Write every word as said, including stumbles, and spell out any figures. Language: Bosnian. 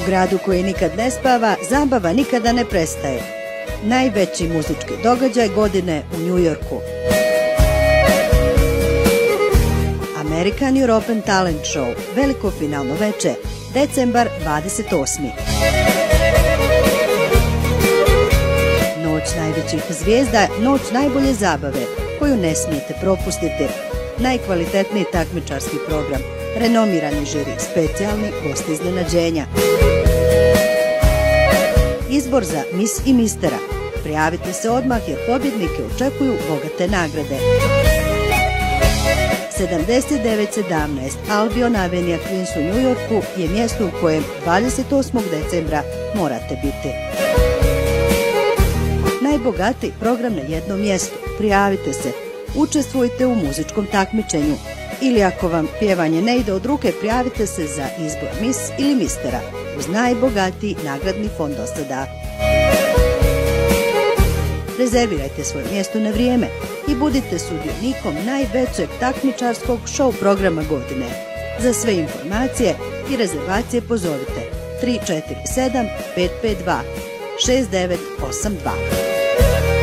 gradu koji nikad ne spava, zabava nikada ne prestaje. Najveći muzički događaj godine u New Yorku. American European Talent Show, veliko finalno veče, decembar dvadeset osmi Noć najvećih zvijezda, noć najbolje zabave, koju ne smijete propustiti. Najkvalitetniji takmičarski program, renomirani žiri, specijalni gosti iznenađenja. Izbor za mis i mistera. Prijavite se odmah jer pobjednike očekuju bogate nagrade. sedamdeset devet sedamnaest Albion Ave u Queensu, New Yorku je mjesto u kojem dvadeset osmog decembra morate biti. Najbogatiji program na jednom mjestu. Prijavite se. Učestvujte u muzičkom takmičenju. Ili ako vam pjevanje ne ide od ruke, prijavite se za izbor mis ili mistera uz najbogatiji nagradni fond do sada. Rezervirajte svoje mjesto na vrijeme i budite sudionikom najvećeg takmičarskog show programa godine. Za sve informacije i rezervacije pozovite tri četiri sedam pet pet dva šest devet osam dva.